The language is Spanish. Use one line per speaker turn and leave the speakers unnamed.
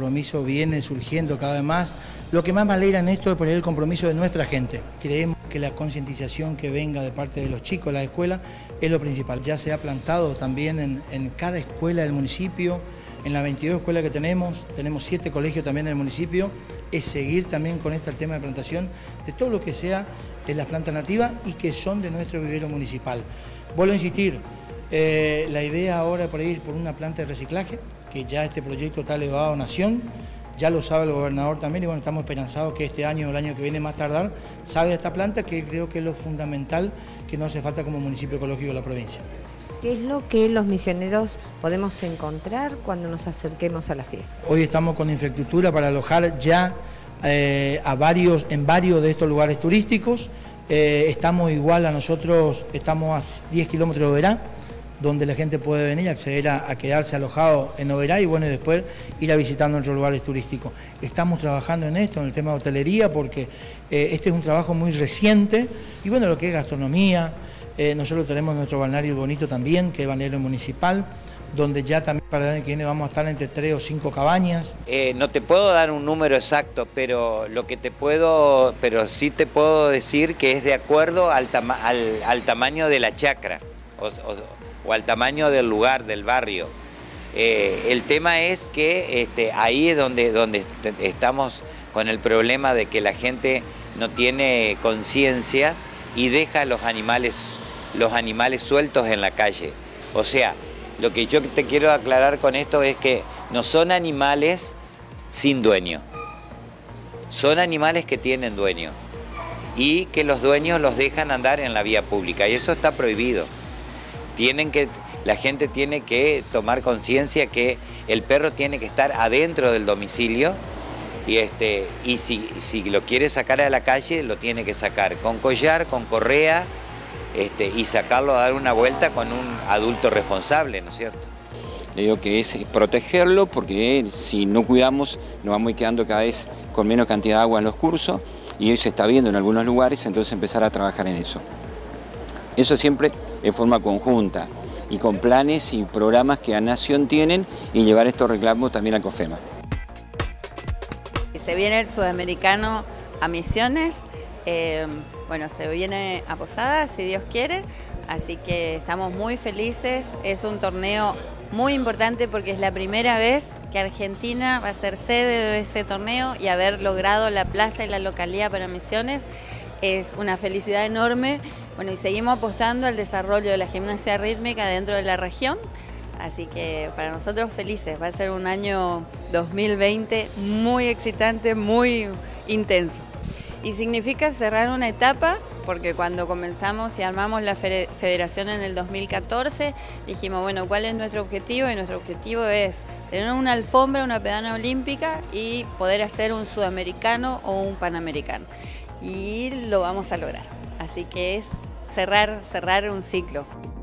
compromiso viene surgiendo cada vez más. Lo que más me alegra en esto es por el compromiso de nuestra gente. Creemos que la concientización que venga de parte de los chicos de la escuela es lo principal. Ya se ha plantado también en cada escuela del municipio, en las 22 escuelas que tenemos 7 colegios también en el municipio, es seguir también con este tema de plantación de todo lo que sea en las plantas nativas y que son de nuestro vivero municipal. Vuelvo a insistir, la idea ahora es por ir por una planta de reciclaje, que ya este proyecto está elevado a Nación, ya lo sabe el gobernador también, y bueno, estamos esperanzados que este año o el año que viene más tardar salga esta planta, que creo que es lo fundamental que no hace falta como municipio ecológico de la provincia.
¿Qué es lo que los misioneros podemos encontrar cuando nos acerquemos a la fiesta?
Hoy estamos con infraestructura para alojar ya en varios de estos lugares turísticos. Estamos igual a nosotros, estamos a 10 kilómetros de Oberá, donde la gente puede venir a acceder a quedarse alojado en Oberá y bueno, y después ir a visitar nuestros lugares turísticos. Estamos trabajando en esto, en el tema de hotelería, porque este es un trabajo muy reciente, y bueno, lo que es gastronomía. Nosotros tenemos nuestro balneario bonito también, que es balneario municipal, donde ya también para el año que viene vamos a estar entre 3 o 5 cabañas.
No te puedo dar un número exacto, pero sí te puedo decir que es de acuerdo al tamaño de la chacra o al tamaño del lugar, del barrio. El tema es que ahí es donde estamos con el problema de que la gente no tiene conciencia y deja los animales sueltos en la calle. O sea, lo que yo te quiero aclarar con esto es que no son animales sin dueño, son animales que tienen dueño y que los dueños los dejan andar en la vía pública, y eso está prohibido. La gente tiene que tomar conciencia que el perro tiene que estar adentro del domicilio, y si lo quiere sacar a la calle, lo tiene que sacar con collar, con correa, y sacarlo a dar una vuelta con un adulto responsable, ¿no es cierto?
Le digo que es protegerlo, porque si no cuidamos nos vamos quedando cada vez con menos cantidad de agua en los cursos, y hoy se está viendo en algunos lugares, entonces empezar a trabajar en eso. Eso siempre en forma conjunta y con planes y programas que a Nación tienen, y llevar estos reclamos también a COFEMA.
Se viene el sudamericano a Misiones, bueno, se viene a Posadas, si Dios quiere, así que estamos muy felices. Es un torneo muy importante porque es la primera vez que Argentina va a ser sede de ese torneo, y haber logrado la plaza y la localidad para Misiones es una felicidad enorme. Bueno, y seguimos apostando al desarrollo de la gimnasia rítmica dentro de la región. Así que para nosotros felices, va a ser un año 2020 muy excitante, muy intenso. Y significa cerrar una etapa, porque cuando comenzamos y armamos la federación en el 2014, dijimos, bueno, ¿cuál es nuestro objetivo? Y nuestro objetivo es tener una alfombra, una pedana olímpica, y poder hacer un sudamericano o un panamericano. Y lo vamos a lograr. Así que es cerrar un ciclo.